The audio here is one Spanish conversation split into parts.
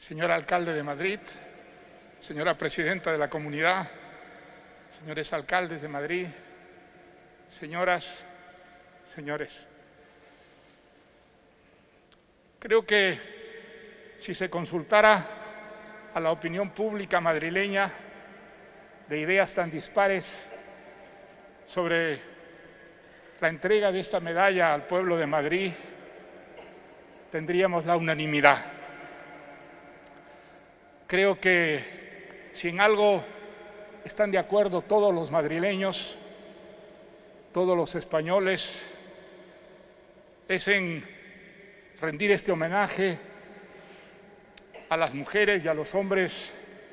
señor alcalde de Madrid, señora presidenta de la comunidad, señores alcaldes de Madrid, señoras, señores. Creo que si se consultara a la opinión pública madrileña de ideas tan dispares sobre la entrega de esta medalla al pueblo de Madrid, tendríamos la unanimidad. Creo que si en algo están de acuerdo todos los madrileños, todos los españoles, es en rendir este homenaje a las mujeres y a los hombres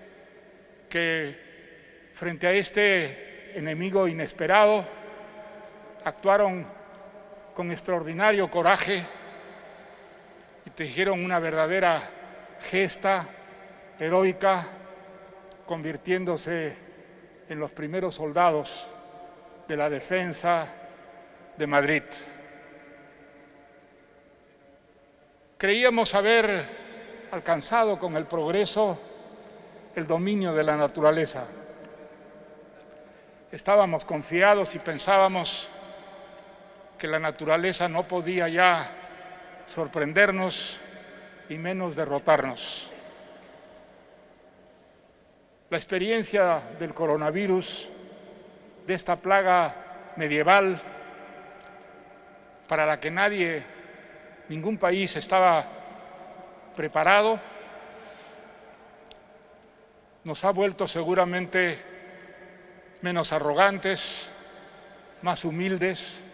que frente a este enemigo inesperado actuaron con extraordinario coraje y tejieron una verdadera gesta heroica, convirtiéndose en los primeros soldados de la defensa de Madrid. Creíamos haber alcanzado con el progreso el dominio de la naturaleza. Estábamos confiados y pensábamos que la naturaleza no podía ya sorprendernos y menos derrotarnos. La experiencia del coronavirus, de esta plaga medieval para la que ningún país estaba preparado, nos ha vuelto seguramente menos arrogantes, más humildes,